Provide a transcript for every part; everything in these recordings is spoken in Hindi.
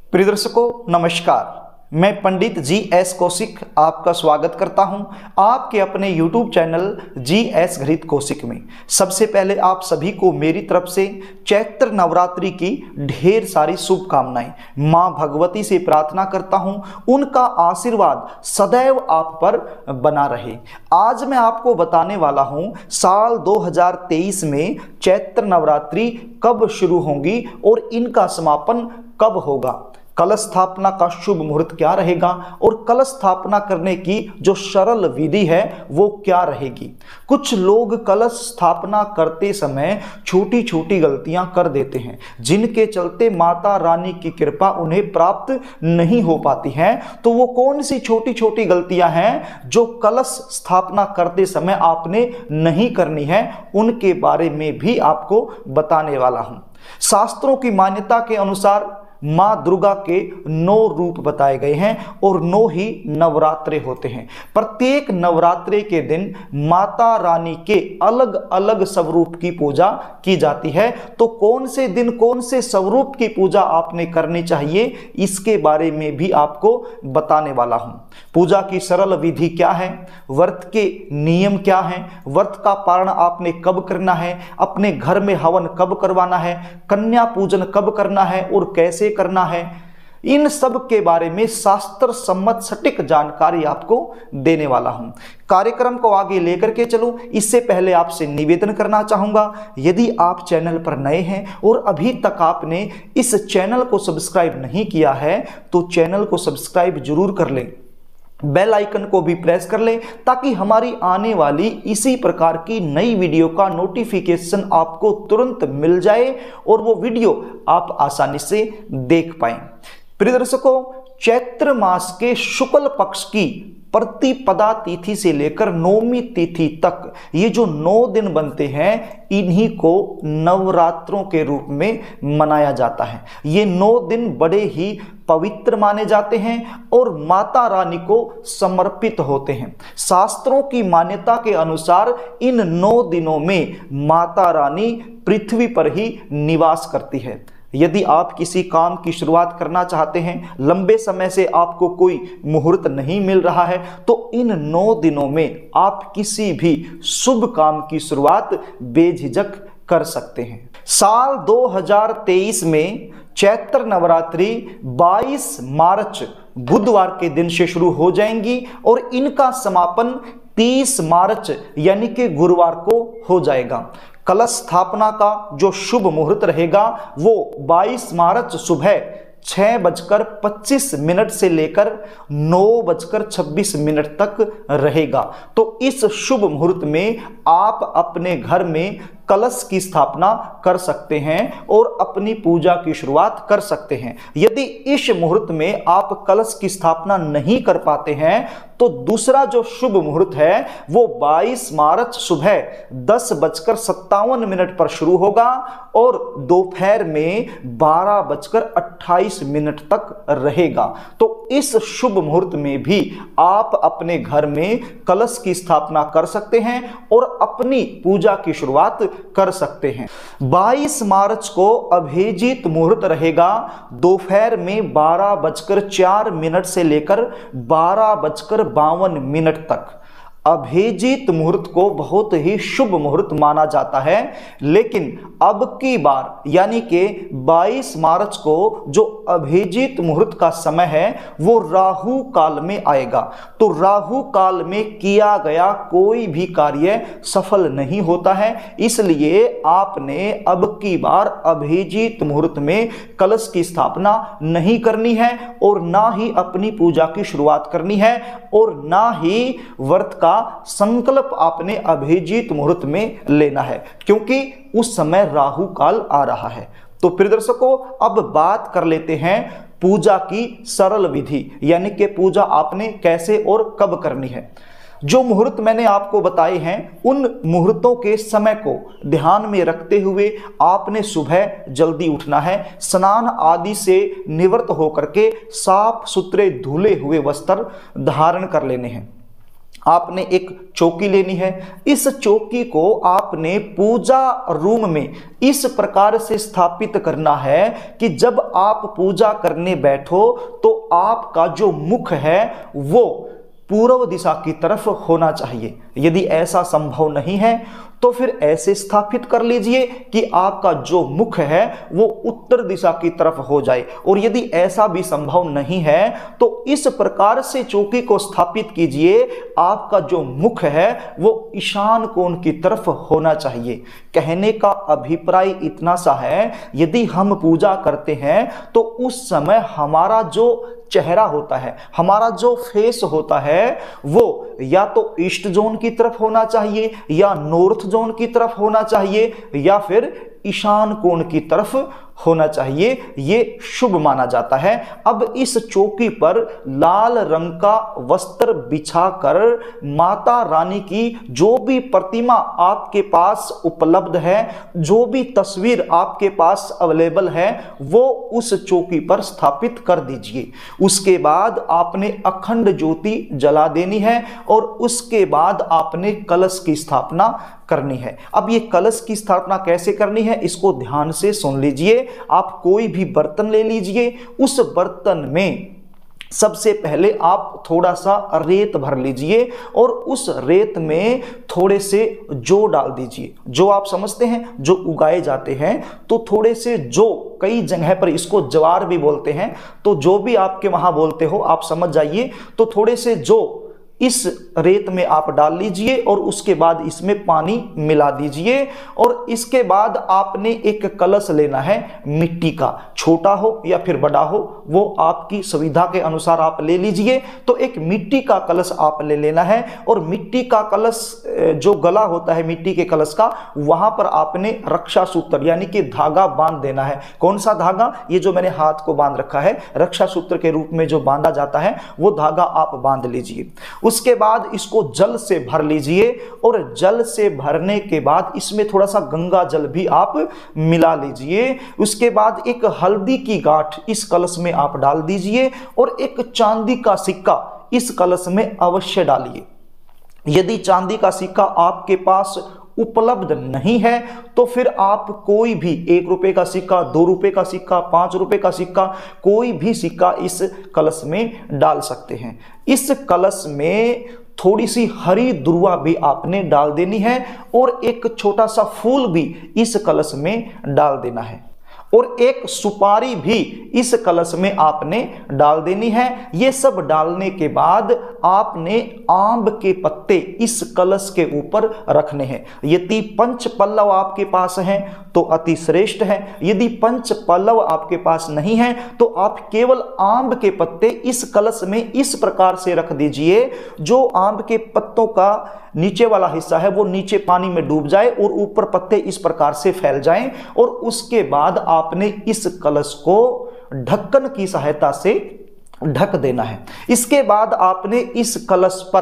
प्रिय दर्शकों नमस्कार। मैं पंडित जी.एस. कौशिक आपका स्वागत करता हूं आपके अपने YouTube चैनल जी.एस. घृत कौशिक में। सबसे पहले आप सभी को मेरी तरफ से चैत्र नवरात्रि की ढेर सारी शुभकामनाएं। मां भगवती से प्रार्थना करता हूं उनका आशीर्वाद सदैव आप पर बना रहे। आज मैं आपको बताने वाला हूं साल 2023 में चैत्र नवरात्रि कब शुरू होंगी और इनका समापन कब होगा। कलश स्थापना का शुभ मुहूर्त क्या रहेगा और कलश स्थापना करने की जो सरल विधि है वो क्या रहेगी। कुछ लोग कलश स्थापना करते समय छोटी छोटी गलतियां कर देते हैं जिनके चलते माता रानी की कृपा उन्हें प्राप्त नहीं हो पाती है। तो वो कौन सी छोटी छोटी गलतियां हैं जो कलश स्थापना करते समय आपने नहीं करनी है, उनके बारे में भी आपको बताने वाला हूं। शास्त्रों की मान्यता के अनुसार मां दुर्गा के 9 रूप बताए गए हैं और 9 ही नवरात्रे होते हैं। प्रत्येक नवरात्रे के दिन माता रानी के अलग अलग स्वरूप की पूजा की जाती है। तो कौन से दिन कौन से स्वरूप की पूजा आपने करनी चाहिए, इसके बारे में भी आपको बताने वाला हूं। पूजा की सरल विधि क्या है, व्रत के नियम क्या हैं, व्रत का पारण आपने कब करना है, अपने घर में हवन कब करवाना है, कन्या पूजन कब करना है और कैसे करना है, इन सब के बारे में शास्त्र सम्मत सटीक जानकारी आपको देने वाला हूं। कार्यक्रम को आगे लेकर के चलूं इससे पहले आपसे निवेदन करना चाहूंगा, यदि आप चैनल पर नए हैं और अभी तक आपने इस चैनल को सब्सक्राइब नहीं किया है तो चैनल को सब्सक्राइब जरूर कर लें, बेल आइकन को भी प्रेस कर लें ताकि हमारी आने वाली इसी प्रकार की नई वीडियो का नोटिफिकेशन आपको तुरंत मिल जाए और वो वीडियो आप आसानी से देख पाएं। प्रिय दर्शकों, चैत्र मास के शुक्ल पक्ष की प्रतिपदा तिथि से लेकर नौमी तिथि तक ये जो 9 दिन बनते हैं, इन्हीं को नवरात्रों के रूप में मनाया जाता है। ये 9 दिन बड़े ही पवित्र माने जाते हैं और माता रानी को समर्पित होते हैं। शास्त्रों की मान्यता के अनुसार इन 9 दिनों में माता रानी पृथ्वी पर ही निवास करती है। यदि आप किसी काम की शुरुआत करना चाहते हैं, लंबे समय से आपको कोई मुहूर्त नहीं मिल रहा है, तो इन 9 दिनों में आप किसी भी शुभ काम की शुरुआत बेझिझक कर सकते हैं। साल 2023 में चैत्र नवरात्रि 22 मार्च बुधवार के दिन से शुरू हो जाएंगी और इनका समापन 30 मार्च यानी कि गुरुवार को हो जाएगा। कलश स्थापना का जो शुभ मुहूर्त रहेगा वो 22 मार्च सुबह 6:25 से लेकर 9:26 तक रहेगा। तो इस शुभ मुहूर्त में आप अपने घर में कलश की स्थापना कर सकते हैं और अपनी पूजा की शुरुआत कर सकते हैं। यदि इस मुहूर्त में आप कलश की स्थापना नहीं कर पाते हैं तो दूसरा जो शुभ मुहूर्त है वो 22 मार्च सुबह 10:57 पर शुरू होगा और दोपहर में 12:28 तक रहेगा। तो इस शुभ मुहूर्त में भी आप अपने घर में कलश की स्थापना कर सकते हैं और अपनी पूजा की शुरुआत कर सकते हैं। 22 मार्च को अभिजीत मुहूर्त रहेगा दोपहर में 12:04 से लेकर 12:52 तक। अभिजीत मुहूर्त को बहुत ही शुभ मुहूर्त माना जाता है, लेकिन अब की बार यानी कि 22 मार्च को जो अभिजीत मुहूर्त का समय है वो राहु काल में आएगा। तो राहु काल में किया गया कोई भी कार्य सफल नहीं होता है, इसलिए आपने अब की बार अभिजीत मुहूर्त में कलश की स्थापना नहीं करनी है और ना ही अपनी पूजा की शुरुआत करनी है और ना ही व्रत का संकल्प आपने अभिजीत मुहूर्त में लेना है, क्योंकि उस समय राहु काल आ रहा है। तो प्रिय दर्शकों, अब बात कर लेते हैं पूजा की सरल विधि, यानी कि पूजा आपने कैसे और कब करनी है। जो मुहूर्त मैंने आपको बताए हैं उन मुहूर्तों के समय को ध्यान में रखते हुए आपने सुबह जल्दी उठना है, स्नान आदि से निवृत्त होकर के साफ सुथरे धुले हुए वस्त्र धारण कर लेने हैं। आपने एक चौकी लेनी है। इस चौकी को आपने पूजा रूम में इस प्रकार से स्थापित करना है कि जब आप पूजा करने बैठो तो आपका जो मुख है वो पूर्व दिशा की तरफ होना चाहिए। यदि ऐसा संभव नहीं है तो फिर ऐसे स्थापित कर लीजिए कि आपका जो मुख है वो उत्तर दिशा की तरफ हो जाए। और यदि ऐसा भी संभव नहीं है तो इस प्रकार से चौकी को स्थापित कीजिए, आपका जो मुख है वो ईशान कोण की तरफ होना चाहिए। कहने का अभिप्राय इतना सा है, यदि हम पूजा करते हैं तो उस समय हमारा जो चेहरा होता है, हमारा जो फेस होता है वो या तो ईस्ट जोन की तरफ होना चाहिए या नॉर्थ जोन की तरफ होना चाहिए या फिर ईशान कोण की तरफ होना चाहिए। ये शुभ माना जाता है। अब इस चौकी पर लाल रंग का वस्त्र बिछाकर माता रानी की जो भी प्रतिमा आपके पास उपलब्ध है, जो भी तस्वीर आपके पास अवेलेबल है, वो उस चौकी पर स्थापित कर दीजिए। उसके बाद आपने अखंड ज्योति जला देनी है और उसके बाद आपने कलश की स्थापना करनी है। अब ये कलश की स्थापना कैसे करनी है इसको ध्यान से सुन लीजिए। आप कोई भी बर्तन ले लीजिए, उस बर्तन में सबसे पहले आप थोड़ा सा रेत भर लीजिए और उस रेत में थोड़े से जौ डाल दीजिए। जो आप समझते हैं जो उगाए जाते हैं, तो थोड़े से जौ, कई जगह पर इसको ज्वार भी बोलते हैं, तो जो भी आपके वहां बोलते हो आप समझ जाइए। तो थोड़े से जौ इस रेत में आप डाल लीजिए और उसके बाद इसमें पानी मिला दीजिए। और इसके बाद आपने एक कलश लेना है मिट्टी का, छोटा हो या फिर बड़ा हो, वो आपकी सुविधा के अनुसार आप ले लीजिए। तो एक मिट्टी का कलश आप ले लेना है और मिट्टी का कलश जो गला होता है मिट्टी के कलश का, वहां पर आपने रक्षा सूत्र यानी कि धागा बांध देना है। कौन सा धागा? ये जो मैंने हाथ को बांध रखा है, रक्षा सूत्र के रूप में जो बांधा जाता है वो धागा आप बांध लीजिए। उसके बाद इसको जल से भर लीजिए और जल से भरने के बाद इसमें थोड़ा सा गंगा जल भी आप मिला लीजिए। उसके बाद एक हल्दी की गांठ इस कलश में आप डाल दीजिए और एक चांदी का सिक्का इस कलश में अवश्य डालिए। यदि चांदी का सिक्का आपके पास उपलब्ध नहीं है तो फिर आप कोई भी 1 रुपए का सिक्का, 2 रुपए का सिक्का, 5 रुपए का सिक्का, कोई भी सिक्का इस कलश में डाल सकते हैं। इस कलश में थोड़ी सी हरी दुर्वा भी आपने डाल देनी है और एक छोटा सा फूल भी इस कलश में डाल देना है और एक सुपारी भी इस कलश में आपने डाल देनी है। ये सब डालने के बाद आपने आंब के पत्ते इस कलश के ऊपर रखने हैं। यदि पंच पल्लव आपके पास हैं तो अति श्रेष्ठ है। यदि पंच पल्लव आपके पास नहीं है तो आप केवल आंब के पत्ते इस कलश में इस प्रकार से रख दीजिए, जो आंब के पत्तों का नीचे वाला हिस्सा है वो नीचे पानी में डूब जाए और ऊपर पत्ते इस प्रकार से फैल जाएं। और उसके बाद आपने इस कलश को ढक्कन की सहायता से ढक देना है। इसके बाद आपने इस कलश पर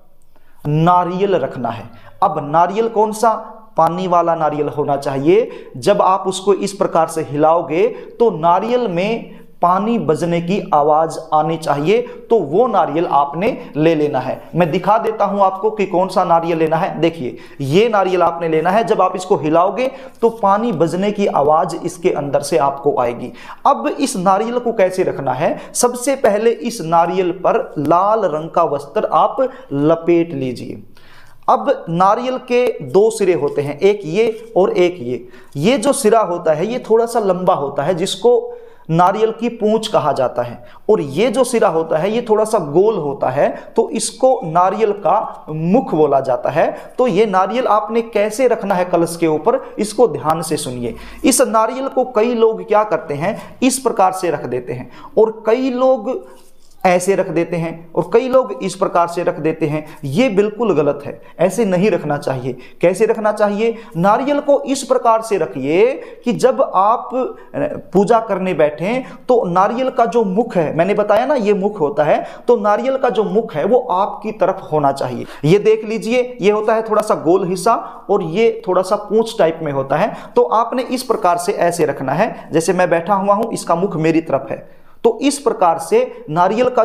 नारियल रखना है। अब नारियल कौन सा? पानी वाला नारियल होना चाहिए। जब आप उसको इस प्रकार से हिलाओगे तो नारियल में पानी बजने की आवाज आनी चाहिए, तो वो नारियल आपने ले लेना है। मैं दिखा देता हूं आपको कि कौन सा नारियल लेना है। देखिए, ये नारियल आपने लेना है। जब आप इसको हिलाओगे तो पानी बजने की आवाज इसके अंदर से आपको आएगी। अब इस नारियल को कैसे रखना है? सबसे पहले इस नारियल पर लाल रंग का वस्त्र आप लपेट लीजिए। अब नारियल के 2 सिरे होते हैं, एक ये और एक ये। ये जो सिरा होता है ये थोड़ा सा लंबा होता है, जिसको नारियल की पूंछ कहा जाता है, और ये जो सिरा होता है ये थोड़ा सा गोल होता है, तो इसको नारियल का मुख बोला जाता है। तो ये नारियल आपने कैसे रखना है कलश के ऊपर, इसको ध्यान से सुनिए। इस नारियल को कई लोग क्या करते हैं, इस प्रकार से रख देते हैं, और कई लोग ऐसे रख देते हैं, और कई लोग इस प्रकार से रख देते हैं। ये बिल्कुल गलत है, ऐसे नहीं रखना चाहिए। कैसे रखना चाहिए? नारियल को इस प्रकार से रखिए कि जब आप पूजा करने बैठें तो नारियल का जो मुख है, मैंने बताया ना ये मुख होता है, तो नारियल का जो मुख है वो आपकी तरफ होना चाहिए। ये देख लीजिए, ये होता है थोड़ा सा गोल हिस्सा और ये थोड़ा सा पूंछ टाइप में होता है। तो आपने इस प्रकार से ऐसे रखना है, जैसे मैं बैठा हुआ हूं, इसका मुख मेरी तरफ है। तो इस प्रकार से नारियल का जो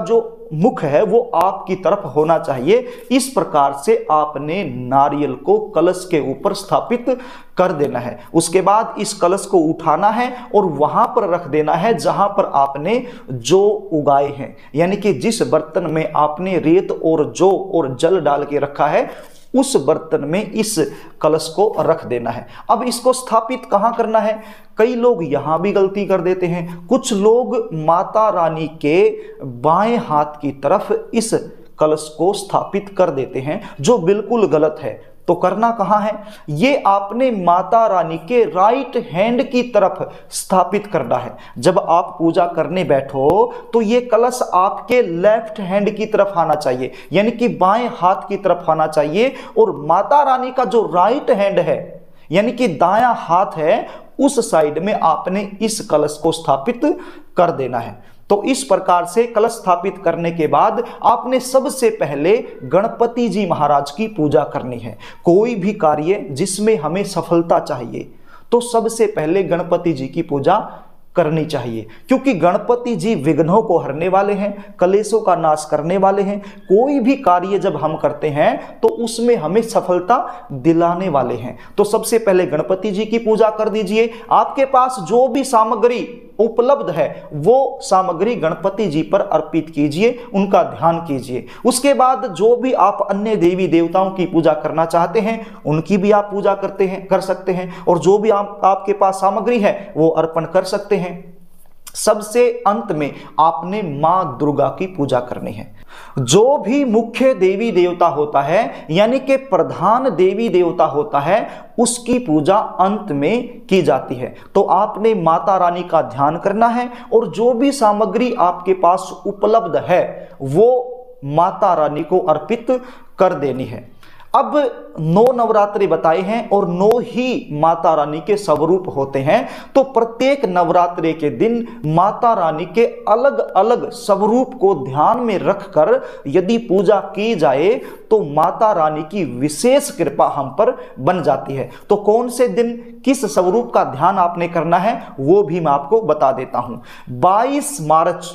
मुख है वो आपकी तरफ होना चाहिए। इस प्रकार से आपने नारियल को कलश के ऊपर स्थापित कर देना है। उसके बाद इस कलश को उठाना है और वहां पर रख देना है जहां पर आपने जौ उगाए हैं, यानी कि जिस बर्तन में आपने रेत और जौ और जल डाल के रखा है उस बर्तन में इस कलश को रख देना है। अब इसको स्थापित कहां करना है? कई लोग यहां भी गलती कर देते हैं। कुछ लोग माता रानी के बाएं हाथ की तरफ इस कलश को स्थापित कर देते हैं, जो बिल्कुल गलत है। तो करना कहां है? ये आपने माता रानी के राइट हैंड की तरफ स्थापित करना है। जब आप पूजा करने बैठो तो ये कलश आपके लेफ्ट हैंड की तरफ आना चाहिए, यानी कि बाएं हाथ की तरफ आना चाहिए। और माता रानी का जो राइट हैंड है, यानी कि दायां हाथ है, उस साइड में आपने इस कलश को स्थापित कर देना है। तो इस प्रकार से कलश स्थापित करने के बाद आपने सबसे पहले गणपति जी महाराज की पूजा करनी है। कोई भी कार्य जिसमें हमें सफलता चाहिए तो सबसे पहले गणपति जी की पूजा करनी चाहिए, क्योंकि गणपति जी विघ्नों को हरने वाले हैं, कलेशों का नाश करने वाले हैं। कोई भी कार्य जब हम करते हैं तो उसमें हमें सफलता दिलाने वाले हैं। तो सबसे पहले गणपति जी की पूजा कर दीजिए। आपके पास जो भी सामग्री उपलब्ध है वो सामग्री गणपति जी पर अर्पित कीजिए, उनका ध्यान कीजिए। उसके बाद जो भी आप अन्य देवी देवताओं की पूजा करना चाहते हैं उनकी भी आप पूजा कर सकते हैं, और जो भी आपके पास सामग्री है वो अर्पण कर सकते हैं। सबसे अंत में आपने मां दुर्गा की पूजा करनी है। जो भी मुख्य देवी देवता होता है, यानी कि प्रधान देवी देवता होता है, उसकी पूजा अंत में की जाती है। तो आपने माता रानी का ध्यान करना है और जो भी सामग्री आपके पास उपलब्ध है वो माता रानी को अर्पित कर देनी है। अब 9 नवरात्रि बताए हैं और 9 ही माता रानी के स्वरूप होते हैं। तो प्रत्येक नवरात्रि के दिन माता रानी के अलग अलग स्वरूप को ध्यान में रखकर यदि पूजा की जाए तो माता रानी की विशेष कृपा हम पर बन जाती है। तो कौन से दिन किस स्वरूप का ध्यान आपने करना है वो भी मैं आपको बता देता हूं। 22 मार्च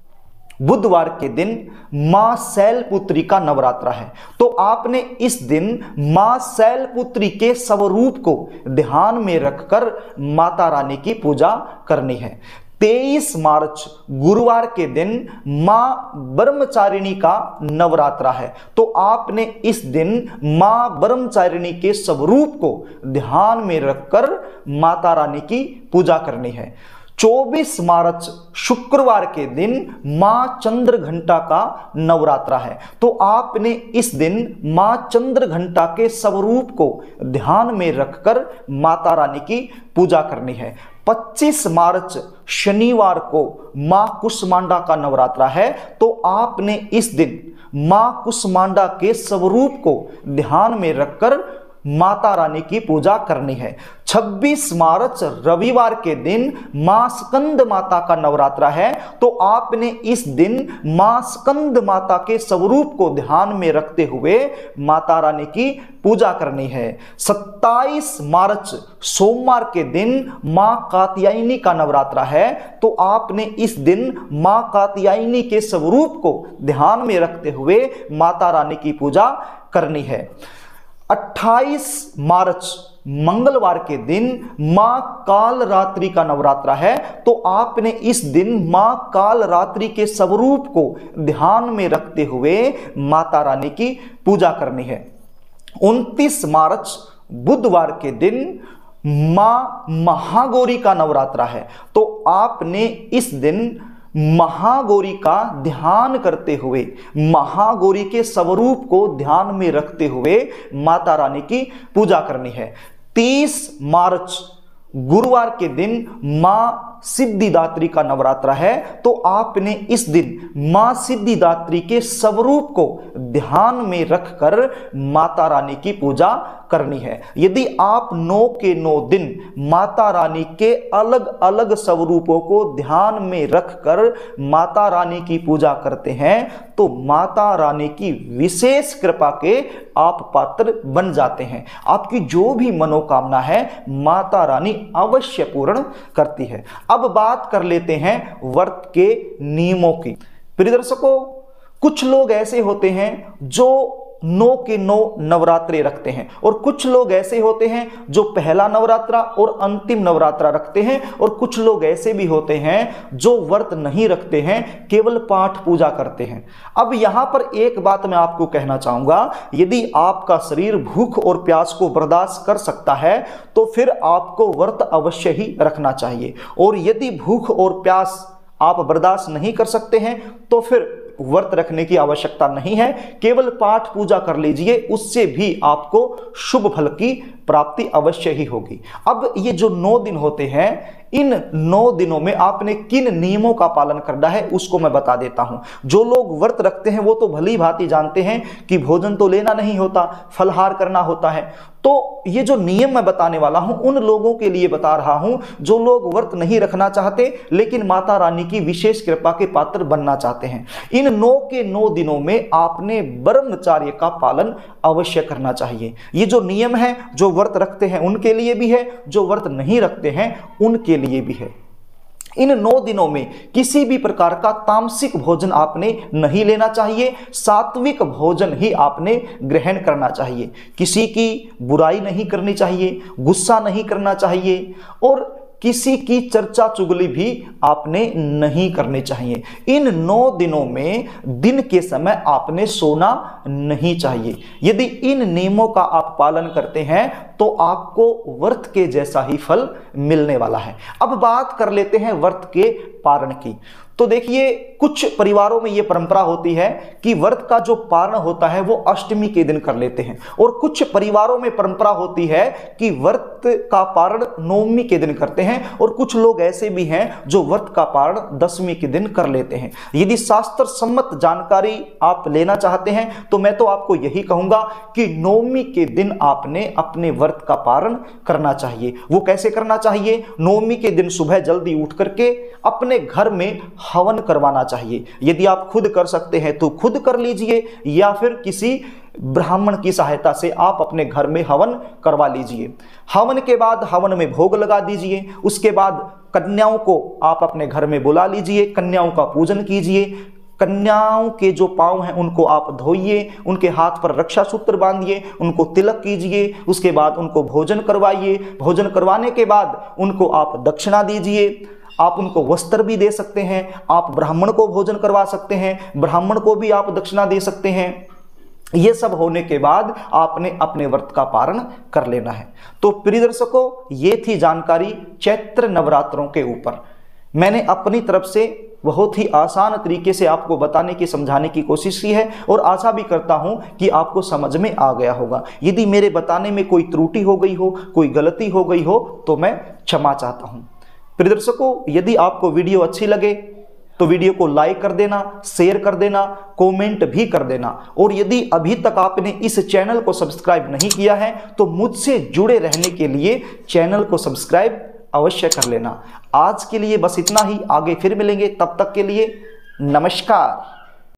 बुधवार के दिन मां शैलपुत्री का नवरात्रा है। तो आपने इस दिन मां शैलपुत्री के स्वरूप को ध्यान में रखकर माता रानी की पूजा करनी है। 23 मार्च गुरुवार के दिन मां ब्रह्मचारिणी का नवरात्रा है। तो आपने इस दिन मां ब्रह्मचारिणी के स्वरूप को ध्यान में रखकर माता रानी की पूजा करनी है। 24 मार्च शुक्रवार के दिन मां चंद्रघंटा का नवरात्रा है। तो आपने इस दिन मां चंद्रघंटा के स्वरूप को ध्यान में रखकर माता रानी की पूजा करनी है। 25 मार्च शनिवार को मां कुष्मांडा का नवरात्रा है। तो आपने इस दिन मां कुष्मांडा के स्वरूप को ध्यान में रखकर माता रानी की पूजा करनी है। 26 मार्च रविवार के दिन मां स्कंद माता का नवरात्रा है। तो आपने इस दिन मां स्कंद माता के स्वरूप को ध्यान में रखते हुए माता रानी की पूजा करनी है। 27 मार्च सोमवार के दिन मां कात्यायनी का नवरात्रा है। तो आपने इस दिन मां कात्यायनी के स्वरूप को ध्यान में रखते हुए माता रानी की पूजा करनी है। 28 मार्च मंगलवार के दिन मां काल रात्रि का नवरात्रा है। तो आपने इस दिन मां काल रात्रि के स्वरूप को ध्यान में रखते हुए माता रानी की पूजा करनी है। 29 मार्च बुधवार के दिन मां महागौरी का नवरात्रा है। तो आपने इस दिन महागौरी का ध्यान करते हुए, महागौरी के स्वरूप को ध्यान में रखते हुए माता रानी की पूजा करनी है। 30 मार्च गुरुवार के दिन मां सिद्धिदात्री का नवरात्रा है। तो आपने इस दिन मां सिद्धिदात्री के स्वरूप को ध्यान में रखकर माता रानी की पूजा करनी है। यदि आप 9 के 9 दिन माता रानी के अलग अलग स्वरूपों को ध्यान में रखकर माता रानी की पूजा करते हैं तो माता रानी की विशेष कृपा के आप पात्र बन जाते हैं। आपकी जो भी मनोकामना है माता रानी अवश्य पूर्ण करती है। अब बात कर लेते हैं व्रत के नियमों की। प्रिय दर्शकों, कुछ लोग ऐसे होते हैं जो 9 के 9 नवरात्रे रखते हैं, और कुछ लोग ऐसे होते हैं जो पहला नवरात्रा और अंतिम नवरात्रा रखते हैं, और कुछ लोग ऐसे भी होते हैं जो व्रत नहीं रखते हैं, केवल पाठ पूजा करते हैं। अब यहां पर एक बात मैं आपको कहना चाहूंगा, यदि आपका शरीर भूख और प्यास को बर्दाश्त कर सकता है तो फिर आपको व्रत अवश्य ही रखना चाहिए, और यदि भूख और प्यास आप बर्दाश्त नहीं कर सकते हैं तो फिर व्रत रखने की आवश्यकता नहीं है, केवल पाठ पूजा कर लीजिए, उससे भी आपको शुभ फल की प्राप्ति अवश्य ही होगी। अब ये जो 9 दिन होते हैं, इन 9 दिनों में आपने किन नियमों का पालन करना है उसको मैं बता देता हूं। जो लोग व्रत रखते हैं वो तो भली भांति जानते हैं कि भोजन तो लेना नहीं होता, फलहार करना होता है। तो ये जो नियम मैं बताने वाला हूं उन लोगों के लिए बता रहा हूं जो लोग व्रत नहीं रखना चाहते लेकिन माता रानी की विशेष कृपा के पात्र बनना चाहते हैं। इन 9 के 9 दिनों में आपने ब्रह्मचर्य का पालन अवश्य करना चाहिए। ये जो नियम है जो व्रत रखते हैं उनके लिए भी है, जो व्रत नहीं रखते हैं उनके लिए भी है। इन 9 दिनों में किसी भी प्रकार का तामसिक भोजन आपने नहीं लेना चाहिए, सात्विक भोजन ही आपने ग्रहण करना चाहिए। किसी की बुराई नहीं करनी चाहिए, गुस्सा नहीं करना चाहिए, और किसी की चर्चा चुगली भी आपने नहीं करनी चाहिए। इन 9 दिनों में दिन के समय आपने सोना नहीं चाहिए। यदि इन नियमों का आप पालन करते हैं तो आपको व्रत के जैसा ही फल मिलने वाला है। अब बात कर लेते हैं व्रत के पारण की। तो देखिए, कुछ परिवारों में यह परंपरा होती है कि व्रत का जो पारण होता है वो अष्टमी के दिन कर लेते हैं, और कुछ परिवारों में परंपरा होती है कि व्रत का पारण नवमी के दिन करते हैं, और कुछ लोग ऐसे भी हैं जो व्रत का पारण दशमी के दिन कर लेते हैं। यदि शास्त्र सम्मत जानकारी आप लेना चाहते हैं तो मैं तो आपको यही कहूंगा कि नवमी के दिन आपने अपने व्रत का पारण करना चाहिए। वो कैसे करना चाहिए? नवमी के दिन सुबह जल्दी उठ करके अपने घर में हवन करवाना चाहिए। यदि आप खुद कर सकते हैं तो खुद कर लीजिए, या फिर किसी ब्राह्मण की सहायता से आप अपने घर में हवन करवा लीजिए। हवन के बाद हवन में भोग लगा दीजिए। उसके बाद कन्याओं को आप अपने घर में बुला लीजिए, कन्याओं का पूजन कीजिए। कन्याओं के जो पांव हैं उनको आप धोइए, उनके हाथ पर रक्षा सूत्र बांधिए, उनको तिलक कीजिए। उसके बाद उनको भोजन करवाइए। भोजन करवाने के बाद उनको आप दक्षिणा दीजिए। आप उनको वस्त्र भी दे सकते हैं, आप ब्राह्मण को भोजन करवा सकते हैं, ब्राह्मण को भी आप दक्षिणा दे सकते हैं। ये सब होने के बाद आपने अपने व्रत का पारण कर लेना है। तो प्रिय दर्शकों, ये थी जानकारी चैत्र नवरात्रों के ऊपर। मैंने अपनी तरफ से बहुत ही आसान तरीके से आपको बताने की, समझाने की कोशिश की है, और आशा भी करता हूं कि आपको समझ में आ गया होगा। यदि मेरे बताने में कोई त्रुटि हो गई हो, कोई गलती हो गई हो तो मैं क्षमा चाहता हूं। प्रिय दर्शकों, यदि आपको वीडियो अच्छी लगे तो वीडियो को लाइक कर देना, शेयर कर देना, कमेंट भी कर देना, और यदि अभी तक आपने इस चैनल को सब्सक्राइब नहीं किया है तो मुझसे जुड़े रहने के लिए चैनल को सब्सक्राइब अवश्य कर लेना। आज के लिए बस इतना ही, आगे फिर मिलेंगे, तब तक के लिए नमस्कार।